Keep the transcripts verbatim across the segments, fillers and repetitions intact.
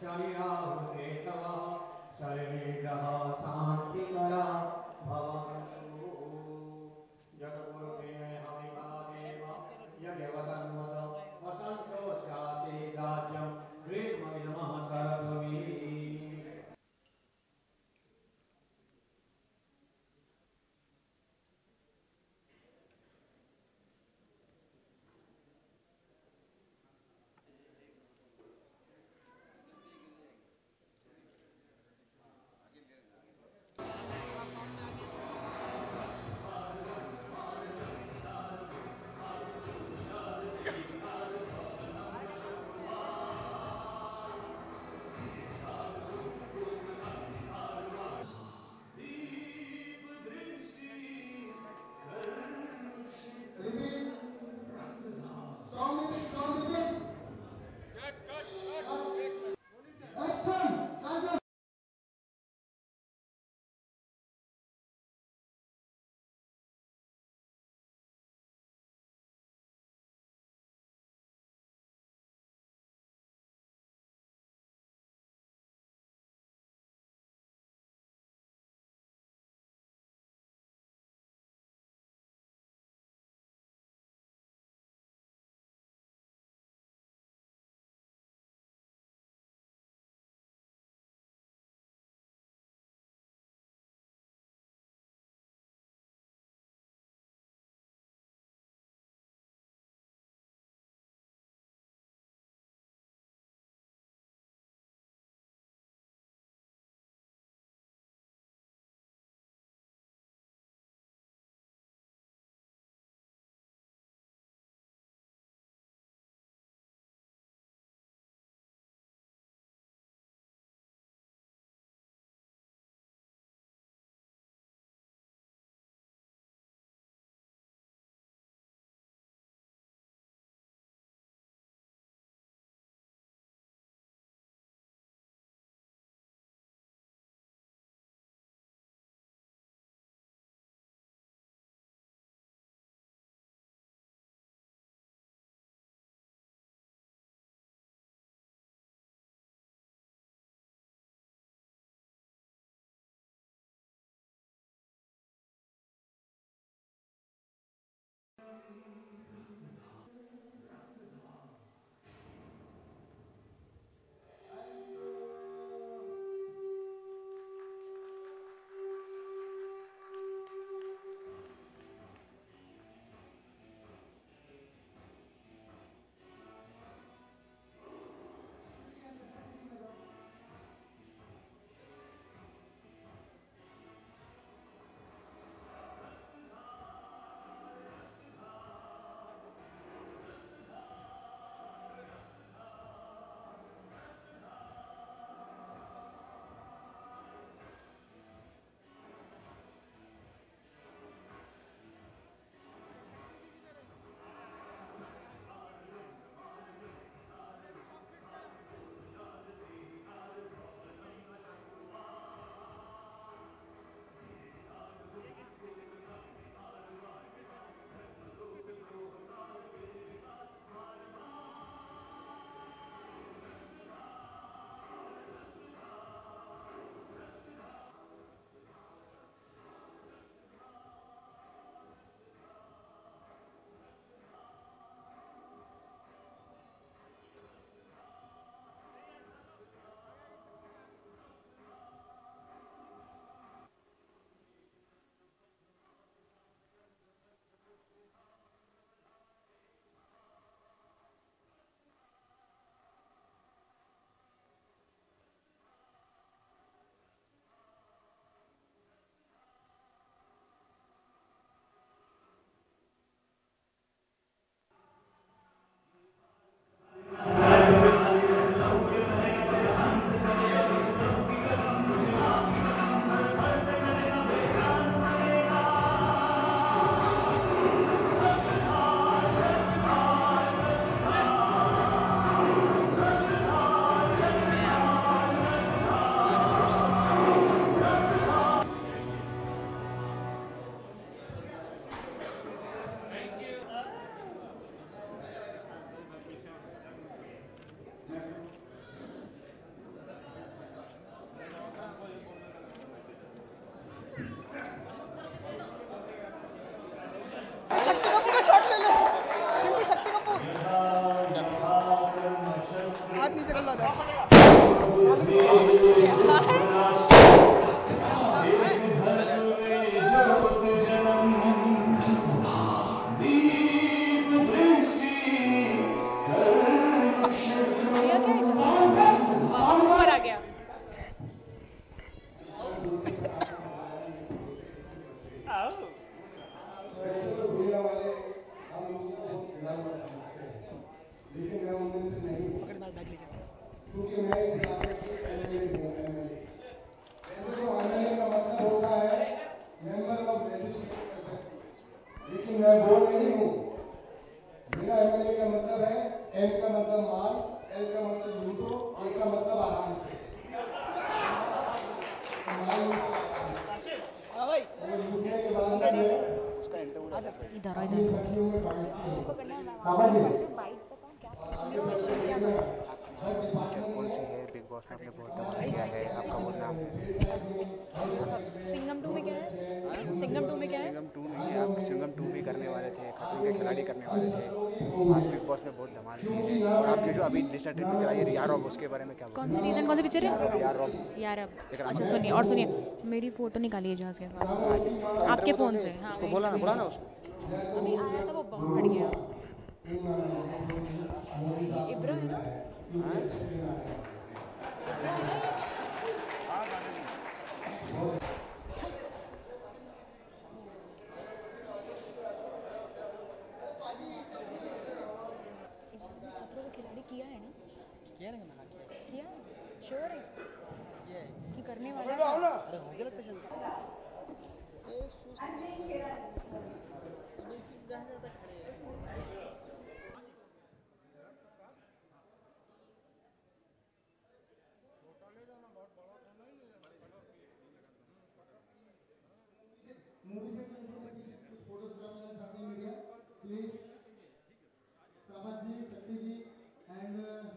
शनिराहुते तव सर्वे ग्रह शान्तिकरा भवन्तु जगद्गुरुदेव हविकादेव यज्ञवतन्वत वसन्तो स्यासे राज्यं ग्रीष्मविदमः सर्वमिः ऊपर आ गया। लेकिन मैं उनमें से नहीं हूँ, क्योंकि मैं इस इलाके की एमएलए हूँ। एमएलए ऐसे तो एमएलए का मतलब होता है मेंबर ऑफ लेजिस्लेटिव असेंबली, लेकिन मैं वो नहीं हूँ। मेरा एमएलए का मतलब है एम का मतलब माल, एल का मतलब लूटो, ए का मतलब आराम से। माल लूटने के बाद में इधर अपनी सखियों में बांटती हूँ। कौन सी है बिग बॉस में आपने बहुत धमाल किया है, आपका बोलना। सिंघम टू में क्या है? सिंघम टू में क्या है? सिंघम टू नहीं है, आप सिंघम टू भी करने वाले थे, खतरों के खिलाड़ी करने वाले थे, आप बिग बॉस में बहुत धमाल की है। और आपकी जो अभी रिसेंट पिक्चर आई है यार, उसके बारे में क्या कौन सी रीजन, कौन सी पिक्चर है? यार यार अब अच्छा सुनिए और सुनिए, मेरी फोटो निकालिए जहाज के साथ आपके फोन से। हाँ उसको बोला ना बोला ना उसको अभी आया था वो बहुत हट गया। इब्रा है ना? खतरों का खिलाड़ी किया है ना? किया ना किया किया श्योर है किया है कि करने वाला है? अरे हो गया लगता है मूवी से कुछ फोटोज बनाना चाहते हैं मीडिया प्लीज। सामत जी, शक्ति जी एंड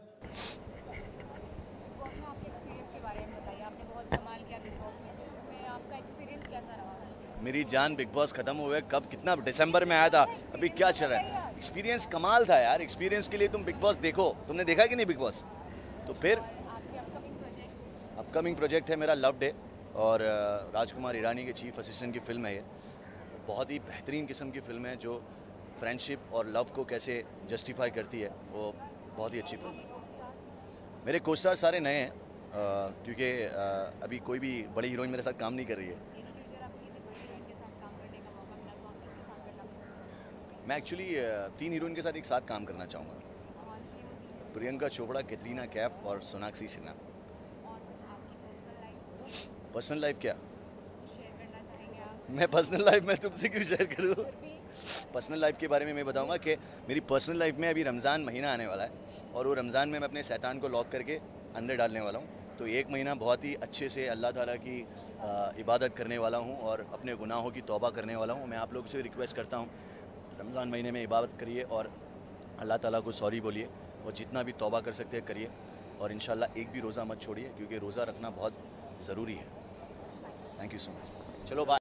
बिग बॉस में आपके एक्सपीरियंस के बारे में बताइए। आपने बहुत कमाल किया बिग बॉस में, उसमें आपका एक्सपीरियंस कैसा रहा? मेरी जान बिग बॉस खत्म हुए कब, कितना दिसंबर में आया था, अभी क्या चल रहा है। एक्सपीरियंस कमाल था यार। एक्सपीरियंस के लिए तुम बिग बॉस देखो, तुमने देखा कि नहीं बिग बॉस? तो फिर आपके अपकमिंग प्रोजेक्ट्स? अपकमिंग प्रोजेक्ट है मेरा लव डे, और राजकुमार ईरानी के चीफ असिस्टेंट की फिल्म है ये। बहुत ही बेहतरीन किस्म की फिल्म है जो फ्रेंडशिप और लव को कैसे जस्टिफाई करती है, वो बहुत ही अच्छी फिल्म है। मेरे को स्टार सारे नए हैं क्योंकि अभी कोई भी बड़ी हीरोइन मेरे साथ काम नहीं कर रही है। मैं एक्चुअली तीन हीरोइन के साथ एक साथ काम करना चाहूँगा। प्रियंका चोपड़ा, कैटरीना कैफ और सोनाक्षी सिन्हा। पर्सनल लाइफ क्या शेयर करना चाहेंगे आप? मैं पर्सनल लाइफ में तुमसे क्यों शेयर करूँ? पर्सनल लाइफ के बारे में मैं बताऊंगा कि मेरी पर्सनल लाइफ में अभी रमज़ान महीना आने वाला है, और वो रमज़ान में मैं अपने शैतान को लॉक करके अंदर डालने वाला हूँ। तो एक महीना बहुत ही अच्छे से अल्लाह ताला की इबादत करने वाला हूँ और अपने गुनाहों की तौबा करने वाला हूँ। मैं आप लोगों से रिक्वेस्ट करता हूँ, रमज़ान महीने में इबादत करिए और अल्लाह ताला को सॉरी बोलिए, और जितना भी तौबा कर सकते हैं करिए, और इंशाल्लाह एक भी रोज़ा मत छोड़िए, क्योंकि रोज़ा रखना बहुत ज़रूरी है। Thank you so much. चलो बाय।